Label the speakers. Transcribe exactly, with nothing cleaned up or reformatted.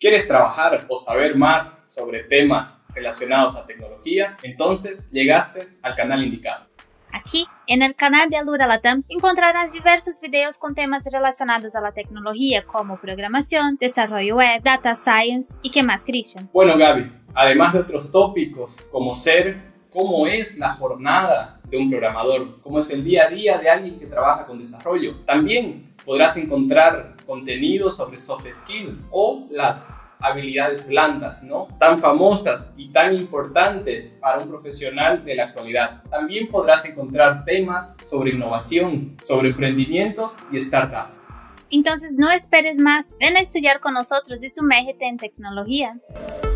Speaker 1: ¿Quieres trabajar o saber más sobre temas relacionados a tecnología? Entonces llegaste al canal indicado.
Speaker 2: Aquí, en el canal de Alura Latam, encontrarás diversos videos con temas relacionados a la tecnología como programación, desarrollo web, data science y qué más, Christian.
Speaker 1: Bueno, Gaby, además de otros tópicos como ser, cómo es la jornada de un programador, cómo es el día a día de alguien que trabaja con desarrollo, también podrás encontrar contenido sobre soft skills o las habilidades blandas, ¿no? Tan famosas y tan importantes para un profesional de la actualidad. También podrás encontrar temas sobre innovación, sobre emprendimientos y startups.
Speaker 2: Entonces no esperes más, ven a estudiar con nosotros y sumérgete en tecnología.